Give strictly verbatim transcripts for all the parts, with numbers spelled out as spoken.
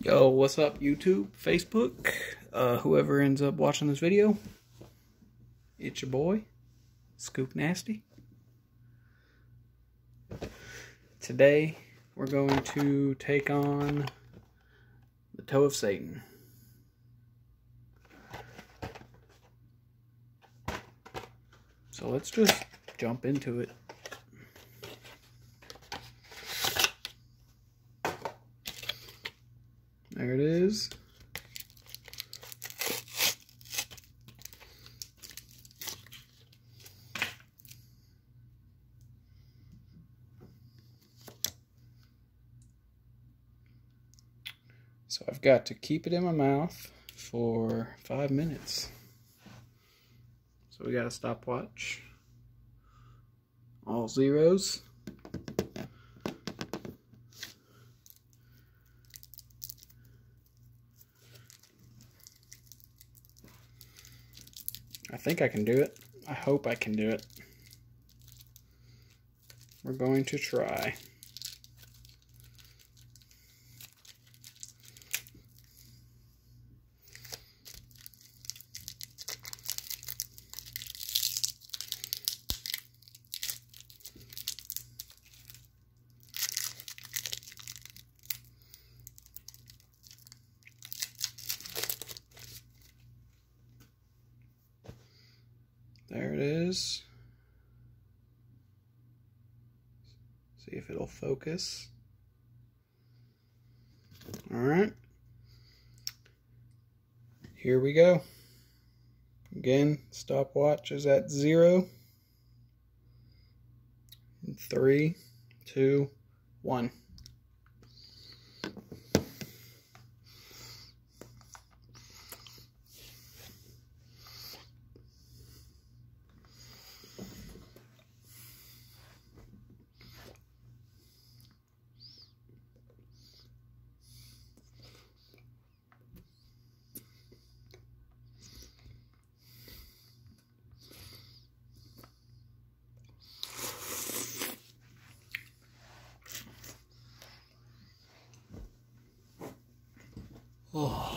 Yo, what's up YouTube, Facebook, uh, whoever ends up watching this video, it's your boy, Scoop Nasty. Today, we're going to take on the Toe of Satan. So let's just jump into it. There it is. So I've got to keep it in my mouth for five minutes. So we got a stopwatch. All zeros. I think I can do it. I hope I can do it. We're going to try. There it is. See if it'll focus. Alright. Here we go. Again, stopwatch is at zero. Three, two, one. Oh.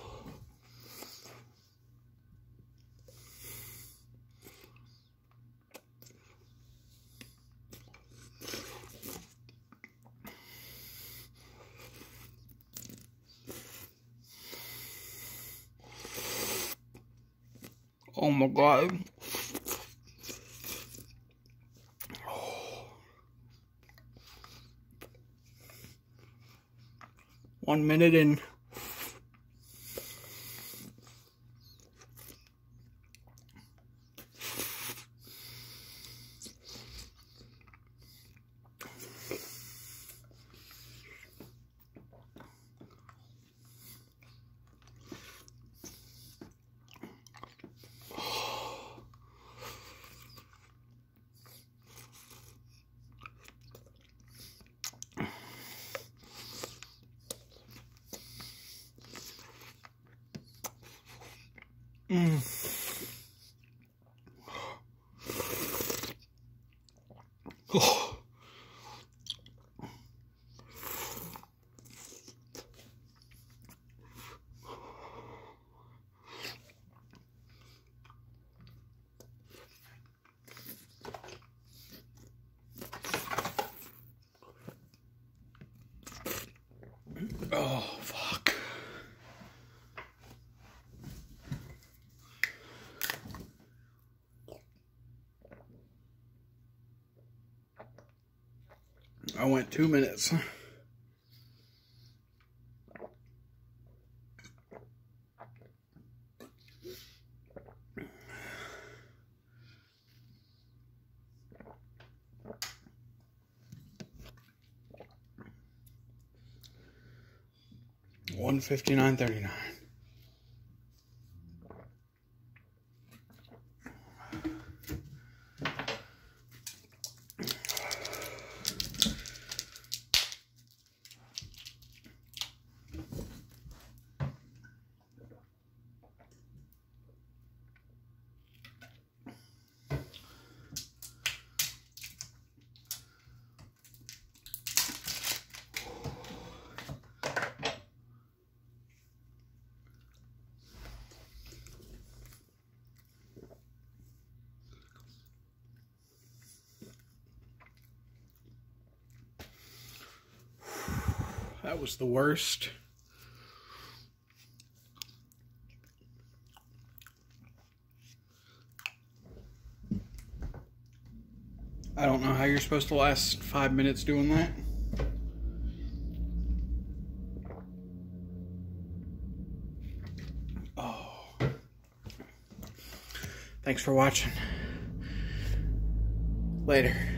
Oh my God. One minute in. Mm. Oh. Oh, fuck. I went two minutes. One fifty nine thirty nine. that was the worst. I don't know how you're supposed to last five minutes doing that. Oh. Thanks for watching. Later.